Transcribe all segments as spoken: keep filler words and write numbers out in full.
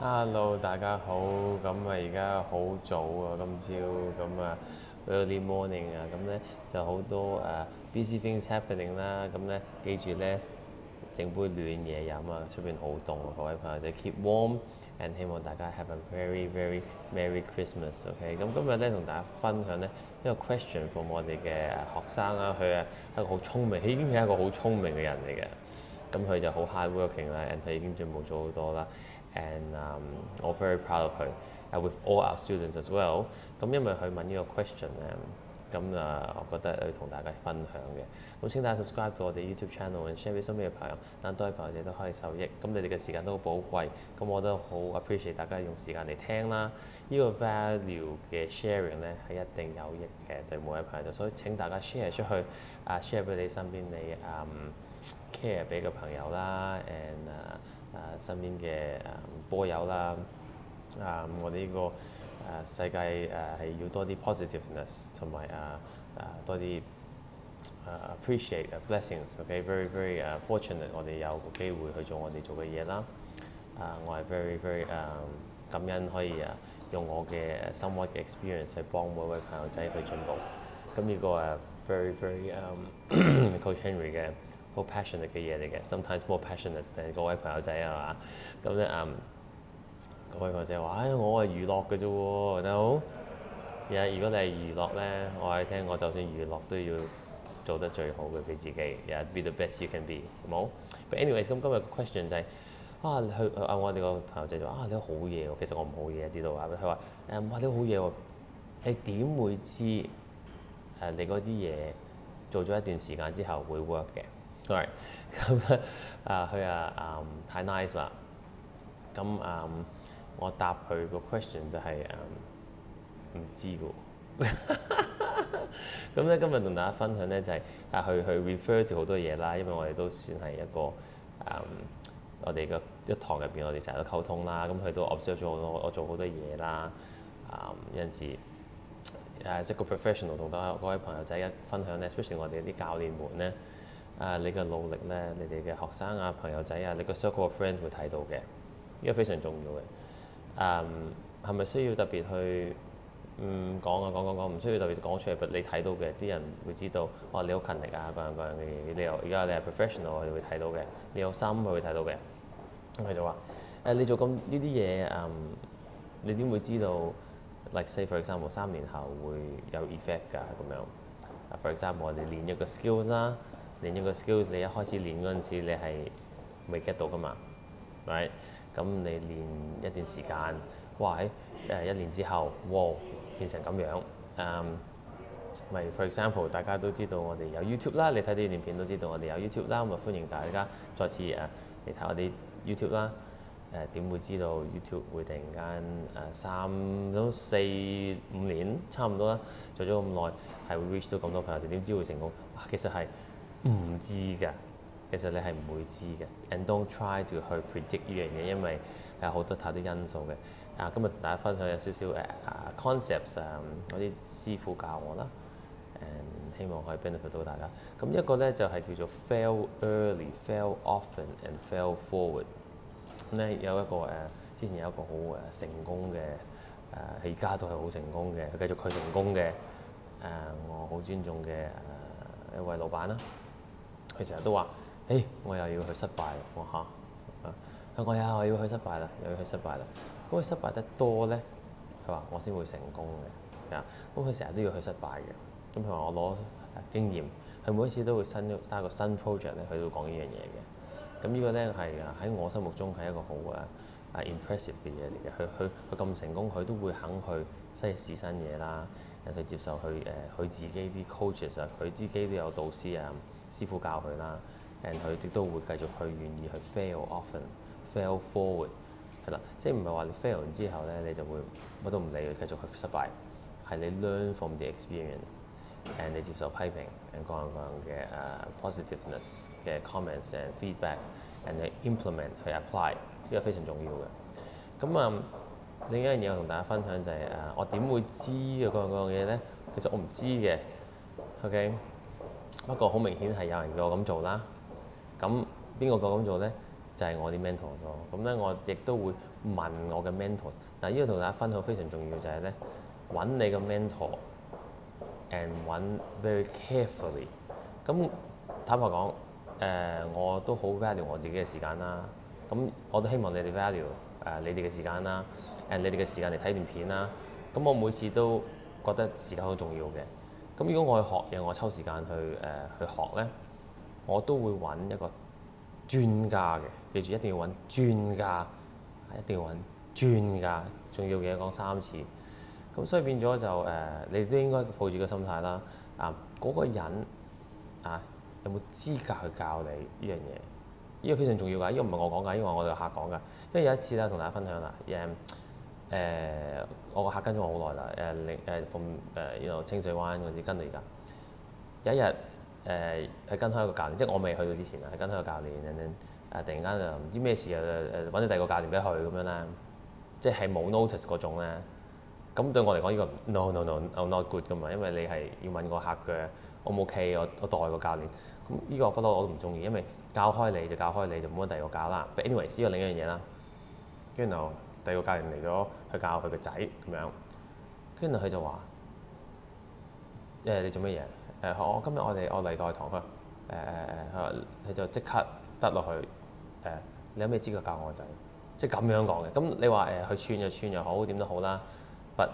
Hello，大家好。咁啊，而家好早啊，今朝咁啊，early morning 啊，咁咧就好多誒、uh, busy things happening 啦。咁咧記住咧，整杯暖嘢飲啊，出邊好凍啊，各位朋友仔 keep warm，and 希望大家 have a very very merry Christmas。OK，咁今日咧同大家分享咧一個 question from 我哋嘅學生啦，佢啊係一個好聰明，佢已經係一個好聰明嘅人嚟嘅。咁佢就好 hard working 啦，and 佢已經進步咗好多啦。and um, 我 very proud of 佢，and with all our students as well。咁因為佢問呢個 question 咧，咁啊，我覺得要同大家分享嘅。咁請大家 subscribe 到我哋 YouTube channel，and share 俾身邊嘅朋友，等多啲朋友仔都可以受益。咁你哋嘅時間都好寶貴，咁我都好 appreciate 大家用時間嚟聽啦。呢、這個 value 嘅 sharing 咧係一定有益嘅對每位朋友，所以請大家 share 出去，啊 share 俾你身邊你嗯 care 俾嘅朋友啦，and 啊。誒身邊嘅誒波友啦，啊我哋呢、這個誒、啊、世界誒係、啊、要多啲 positiveness 同埋啊啊多啲誒 appreciate blessings。OK，very very 誒 fortunate， 我哋有個機會去做我哋做嘅嘢啦。啊，我係 very very 誒、uh, 感恩可以啊用我嘅 somewhat 嘅 experience 去幫每位朋友仔去進步。咁呢個誒 very very 誒、um, Coach Henry 嘅。好 passionate 嘅嘢嚟嘅 ，sometimes more passionate 定各位朋友仔係嘛？咁咧嗯，各位朋友仔話：唉、哎，我係娛樂嘅啫喎，你好。而家如果你係娛樂咧，我話你聽，我就算娛樂都要做得最好嘅俾自己 ，yeah，be the best you can be，好冇 ？But anyways，咁今日個 question 就係、是、啊，去啊我哋個朋友仔就話啊，你好嘢喎，其實我唔好嘢啲度啊，佢話誒哇你好嘢喎，你點會知誒、啊、你嗰啲嘢做咗一段時間之後會 work 嘅？係，咁啊佢啊誒太 nice 啦，咁誒、嗯、我答佢個 question 就係誒唔知嘅喎。咁咧今日同大家分享咧就係、是、啊去去 refer to 好多嘢啦，因為我哋都算係一個誒、嗯、我哋嘅一堂入邊，我哋成日都溝通啦，咁佢都 observe 咗好多我做好多嘢啦，啊、嗯、有陣時誒即係個 professional 同大家各位朋友仔一分享咧 ，especially 我哋啲教練們咧。啊！你嘅努力咧，你哋嘅學生啊、朋友仔啊，你個 circle of friends 會睇到嘅，呢個非常重要嘅。嗯，係咪需要特別去嗯講啊講講講，唔需要特別講出嚟，你睇到嘅啲人會知道，哇！你好勤力啊，各樣各樣嘅嘢，你又而家你係 professional，佢哋會睇到嘅，你有心佢會睇到嘅。咁佢就話：誒，你做咁呢啲嘢，嗯，你點會知道 ？like say for example，三年後會有 effect 㗎咁樣。For example，我哋練一個 skills 啦。練咗個 skills，你一開始練嗰陣時，你係未 get 到噶嘛 ，right？咁你練一段時間，哇喺誒一年之後，哇變成咁樣，誒咪 for example，大家都知道我哋有 YouTube 啦，你睇呢段片都知道我哋有 YouTube 啦，咁啊歡迎大家再次誒嚟睇我哋 YouTube 啦。誒、呃、點會知道 YouTube 會突然間誒三到四五年差唔多啦，做咗咁耐係會 reach 到咁多朋友，點知會成功？哇，其實係〜唔知㗎，其實你係唔會知嘅。And don't try to 去 predict 呢樣嘢，因為有好多太多因素嘅。啊，今日同大家分享有少少誒啊 concepts 啊，嗰啲師傅教我啦，and 希望可以 benefit 到大家。咁一個咧就係、是、叫做 fail early、fail often and fail forward。咁咧有一個誒、啊，之前有一個好誒成功嘅誒，而、啊、家都係好成功嘅，佢繼續佢成功嘅誒、啊，我好尊重嘅誒一位老闆啦。佢成日都話：誒、hey，我又要去失敗啦！我嚇啊，我又我要去失敗啦，又要去失敗啦。咁佢失敗得多咧，佢話我先會成功嘅。啊，咁佢成日都要去失敗嘅。咁佢話我攞經驗，佢每一次都會新加個新 project 咧，佢都會講呢樣嘢嘅。咁呢個咧係啊喺我心目中係一個好啊啊 impressive 嘅嘢嚟嘅。佢佢佢咁成功，佢都會肯去試試新嘢啦，去接受佢誒佢自己啲 coaches 啊，佢自己都有導師啊。師傅教佢啦，誒佢亦都會繼續去願意去 fail often，fail forward 係啦，即係唔係話你 fail 完之後咧，你就會乜都唔理佢，繼續去失敗，係你 learn from the experience，and 你接受批評，and 各樣各樣嘅誒、uh, positiveness 嘅 comments and feedback，and 你 implement 去 apply，呢個非常重要嘅。咁啊、嗯，另一樣嘢我同大家分享就係、是、誒、uh, 我點會知嘅各樣各樣嘢咧？其實我唔知嘅 ，OK。不過好明顯係有人叫我咁做啦。咁邊個叫我咁做咧？ 就係我啲 mentors 咯。咁咧我亦都會問我嘅 mentors。嗱，呢個同大家分享非常重要就係咧揾你嘅 mentor，and 揾 very carefully。咁坦白講，誒、呃、我都好 value 我自己嘅時間啦。咁我都希望你哋 value 誒、呃、你哋嘅時間啦，誒你哋嘅時間嚟睇段片啦。咁我每次都覺得時間好重要嘅。咁如果我去學嘢，我抽時間去誒、呃、去學咧，我都會揾一個專家嘅。記住一定要揾專家，一定要揾專家。重要嘅嘢講三次。咁所以變咗就誒、呃，你都應該抱住個心態啦。啊，嗰、那個人啊，有冇資格去教你呢樣嘢？呢、這個非常重要㗎。呢、這個唔係我講㗎，呢個係我哋客講㗎。因為有一次咧，同大家分享啦，誒、嗯、誒、呃，我個客跟咗我好耐啦。誒另誒從誒呢度清水灣嗰啲跟到而家。有一日誒，佢、呃、跟開一個教練，即係我未去到之前啊，係跟開個教練，誒、呃、突然間就唔知咩事啊，誒揾咗第二個教練俾佢咁樣啦，即係冇 notice 嗰種咧。咁對我嚟講，呢、這個 no no no not good 噶嘛，因為你係要問個客嘅 O 唔 OK，我我代個教練。咁呢個不嬲我都唔中意，因為教開你就教開你，就冇乜第二個教啦。But anyways，呢個另一樣嘢啦。跟住第二個教練嚟咗去教佢個仔咁樣，跟住佢就話：誒、欸、你做乜嘢？誒、呃、我今日我哋我嚟代堂，佢誒誒誒，佢話佢就即刻得落去誒、呃，你有咩資格教我個仔？即係咁樣講嘅。咁你話誒佢串就串又好，點都好啦。But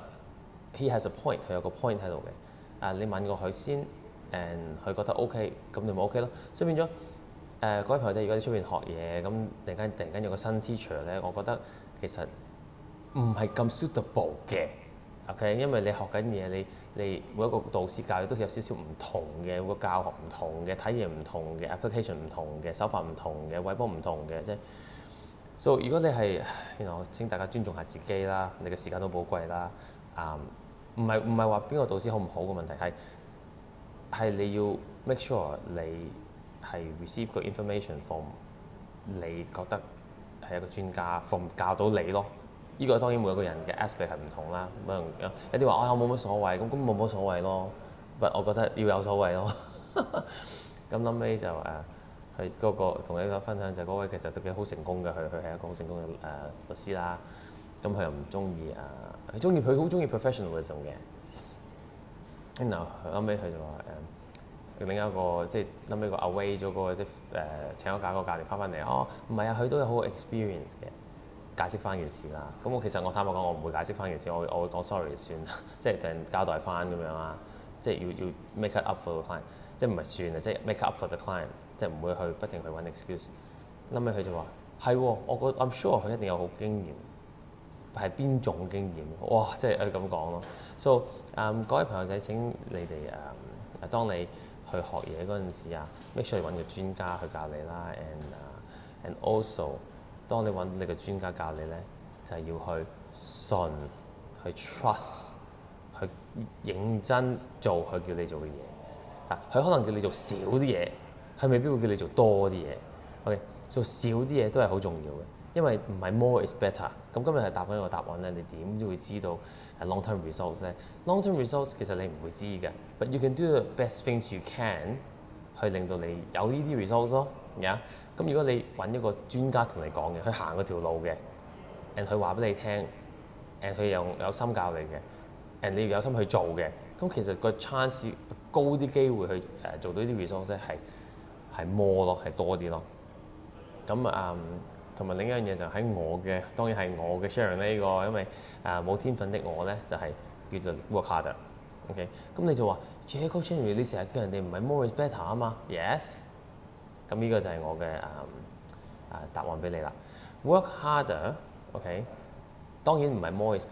he has a point，佢有個 point 喺度嘅。啊，你問過佢先 ，and 佢覺得 OK，咁就咪 OK 咯。所以變咗誒嗰位朋友仔，如果你出邊學嘢，咁突然間突然間有個新 teacher 咧，我覺得其實唔係咁 suitable 嘅。OK，因為你學緊嘢，你你每一個導師教你都有少少唔同嘅，個教學唔同嘅，睇嘢唔同嘅 application 唔同嘅，手法唔同嘅，位波唔同嘅，即係。所、so, 以如果你係，you know，請大家尊重下自己啦，你嘅時間都寶貴啦。啊、um，唔係唔係話邊個導師好唔好嘅問題，係係你要 make sure 你係 receive 個 information from 你覺得係一個專家 from 教到你咯。呢、這個當然每個人嘅 aspect 係唔同啦。可能有啲話啊，我冇乜所謂，咁咁冇乜所謂咯。但我覺得要有所謂咯。咁後尾就誒。Uh, 佢嗰、那個同你個分享就係嗰位其實都幾好成功嘅，佢佢係一個好成功嘅誒、呃、律師啦。咁佢又唔中意誒，佢中意佢好中意 professionalism 嘅。然後後尾佢就話誒，另一個即係後尾個 away 咗個即係誒請咗假個教練翻返嚟，哦唔係啊，佢都有好 experience 嘅，解釋翻件事啦。咁我其實我坦白講，我唔會解釋翻件事，我會我會講 sorry 算，即係就交代翻咁樣啊，即係要要 make it up for the client，即係唔係算啊，即係 make up for the client。即係唔會去不停去揾 excuse。後尾佢就話係喎，我覺 I'm sure 佢一定有好經驗，係邊種經驗？哇！即係佢咁講咯。So 誒、um, 各位朋友仔，請你哋誒誒，當你去學嘢嗰陣時啊 ，make sure 揾個專家去教你啦。And 誒、uh, and also 當你揾你個專家教你咧，就係、是、要去信、去 trust、去認真做佢叫你做嘅嘢。啊，佢可能叫你做少啲嘢。佢未必會叫你做多啲嘢 ，OK？ 做少啲嘢都係好重要嘅，因為唔係 more is better。咁今日係答緊一個答案咧，你點都會知道 long term results 咧。long term results 其實你唔會知嘅，but you can do the best things you can 去令到你有呢啲 results 咯。而咁如果你揾一個專家同你講嘅，佢行嗰條路嘅 ，and 佢話俾你聽 ，and 佢又有心教你嘅 ，and 你要有心去做嘅，咁其實個 chance 高啲機會去誒、呃、做到呢啲 results 咧係。係 more 咯，係多啲咯。咁啊，同、嗯、埋另一樣嘢就喺我嘅，當然係我嘅 sharing 呢、這個，因為啊冇、呃、天分的我咧，就係、是、叫做 work harder。OK，咁你就話 Coach Henry 你成日叫人哋唔係 more is better 啊嘛 ？Yes。咁呢個就係我嘅啊啊答案俾你啦。Work harder，OK，、okay? 當然唔係 more is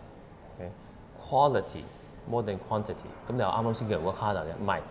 better。OK，quality、okay? more than quantity。咁你又啱啱先叫人 work harder 嘅，唔係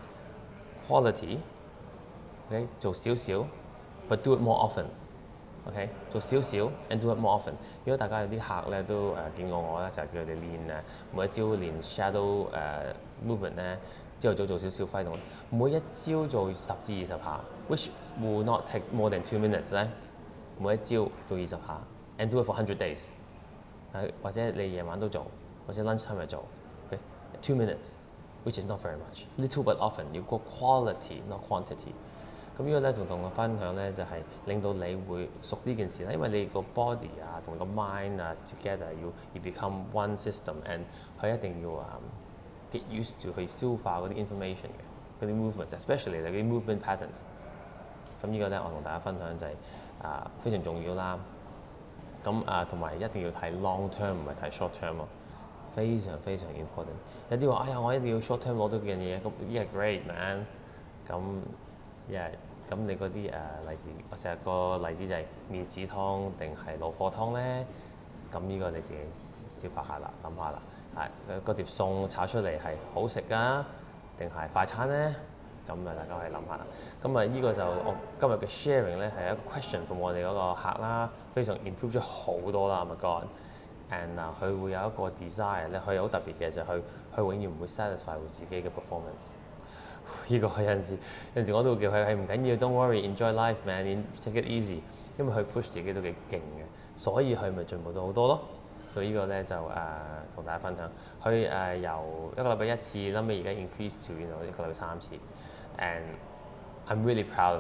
quality。OK， 做少少 ，but do it more often。OK， 做少少 and do it more often。如果大家有啲客咧都誒、呃、見過我咧，成日叫佢哋練誒每一朝練 shadow 誒、呃、movement 咧，朝頭早做少少揮動，每一朝做十至二十下 ，which will not take more than two minutes 咧。每一朝做二十下 ，and do it for hundred days。誒或者你夜晚都做，或者 lunch time 咪做 ，OK，two minutes，which is not very much，little but often。要個 quality not quantity。 咁呢個咧仲同我分享咧，就係、是、令到你會熟呢件事啦，因為你個 body 啊同個 mind 啊 together 要要 become one system，and 佢一定要啊、um, get used to 去消化嗰啲 information 嘅嗰啲 movements，especially 你啲 movement patterns。咁呢個咧我同大家分享就係、是、啊非常重要啦。咁啊同埋一定要睇 long term 唔係睇 short term 喎，非常非常 important。有啲話哎呀我一定要 short term 攞到件嘢，咁 yeah great man。咁 yeah 咁你嗰啲誒例子，我成日個例子就係麵豉湯定係老火湯咧？咁呢個你自己消化下啦，諗下啦。係嗰碟餸炒出嚟係好食啊，定係快餐咧？咁啊大家可以諗下啦。咁啊呢個就我今日嘅 sharing 咧係一個 question from 我哋嗰個客啦，非常 improve 咗好多啦。Oh my god！and 啊佢會有一個 desire 咧，佢好特別嘅就係佢佢永遠唔會 satisfy 佢自己嘅 performance。呢個有陣時有陣時我都會叫佢係唔緊要 ，don't worry，enjoy life man，take it easy， 因為佢 push 自己都幾勁嘅，所以佢咪進步到好多咯。所以呢個咧就誒同、呃、大家分享，佢誒、呃、由一個禮拜一次，諗尾而家 increase to 原來一個禮拜三次 ，and I'm really proud of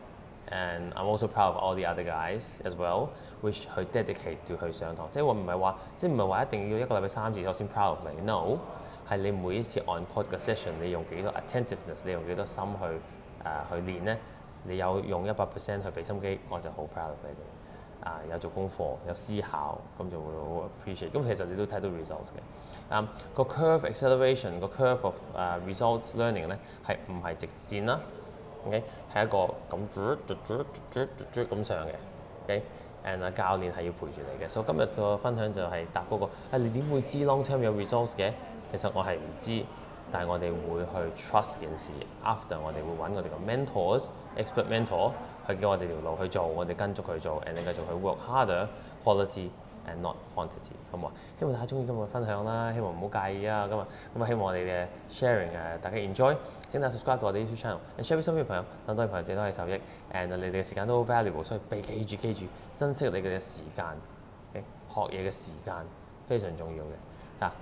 him，and I'm also proud of all the other guys as well，which 去 dedicate to 去上堂，即係話唔係話即係唔係話一定要一個禮拜三次我先 proud of 你 ，no。係你每一次 on court 嘅 session， 你用幾多 attentiveness， 你用幾多心去誒、呃、去練咧？你有用一百 percent 去俾心機，我就好 proud of 你哋。啊、呃，有做功課，有思考，咁就會好 appreciate。咁其實你都睇到 results 嘅。啊、嗯，個 curve acceleration 個 curve of 誒、uh, results learning 咧係唔係直線啦 ？OK， 係一個咁咁上嘅。OK，and 啊教練係要陪住你嘅。所以今日個分享就係答嗰、那個啊，你點會知 long term 有 results 嘅？其實我係唔知，但係我哋會去 trust 件事。After 我哋會揾我哋個 mentors、expert mentor 去叫我哋條路去做，我哋跟足佢做 ，and 繼續去 work harder quality and not quantity。咁啊，希望大家中意今日嘅分享啦，希望唔好介意啊。今日咁啊，希望我哋嘅 sharing 誒大家 enjoy。請大家 subscribe 到我哋 YouTube channel，and share 俾身邊嘅朋友，等多啲朋友自己都可以受益。and 你哋嘅時間都好 valuable，所以被記住記住，珍惜你哋嘅時間。Okay? 學嘢嘅時間非常重要嘅。啊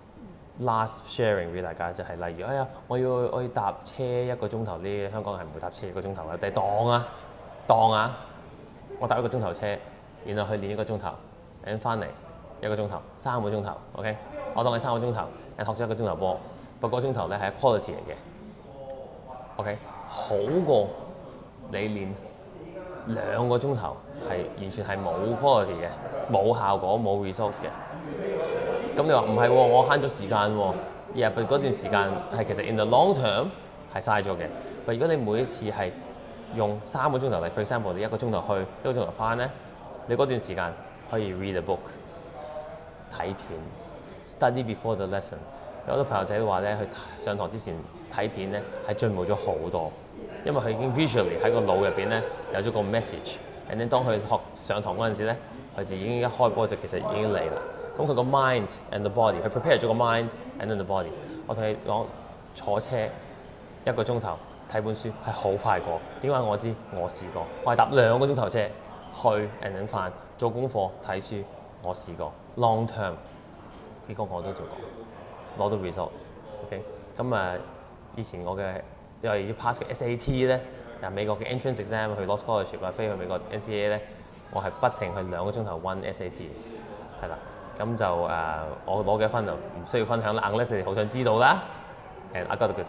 last sharing 俾大家就係、是、例如，哎呀，我要我要搭車一個鐘頭，呢香港係唔會搭車一個鐘頭嘅，但係當啊當啊，我搭一個鐘頭車，然後去練一個鐘頭，然後翻嚟一個鐘頭，三個鐘頭 ，OK， 我當你三個鐘頭，然後學咗一個鐘頭波，不過個鐘頭咧係 quality 嚟嘅 ，OK， 好過你練兩個鐘頭係完全係冇 quality 嘅，冇效果冇 resource 嘅。咁你話唔係喎，我慳咗時間喎，而係嗰段時間係其實 in the long term 係嘥咗嘅。但如果你每一次係用三個鐘頭嚟 ，for example 你一個鐘頭去，一個鐘頭翻咧，你嗰段時間可以 read a book 睇片 ，study before the lesson。有好多朋友仔都話咧，去上堂之前睇片咧係進步咗好多，因為佢已經 visually 喺個腦入邊咧有咗個 message，and then 當佢學上堂嗰陣時咧，佢就已經一開波就其實已經嚟啦。咁佢個 mind and the body，佢 prepare 咗個 mind and then the body。我同你講，坐車一個鐘頭睇本書係好快過。點解我知？我試過，我係搭兩個鐘頭車去 and then 翻做功課睇書，我試過 long term， 結果我都做過，攞到 results。OK， 咁啊，以前我嘅因為要 pass 嘅 S A T 咧，嗱美國嘅 entrance exam 去攞 scholarship 啊，飛去美國 N C A A 咧，我係不停去兩個鐘頭 run S A T， 係啦。咁就誒、呃，我攞幾分就唔需要分享啦 ，unless 你哋好想知道啦。And I got a good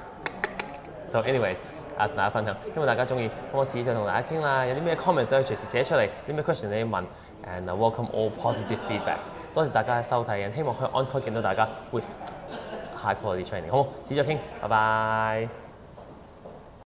score。So anyways， 啊大家分享，希望大家中意。咁我遲啲再同大家傾啦。有啲咩 comments 可以隨時寫出嚟，啲咩 question 你要問 ，and welcome all positive feedbacks。多謝大家收睇，希望可以 on call 見到大家 with high quality training。好，遲啲再傾，拜拜。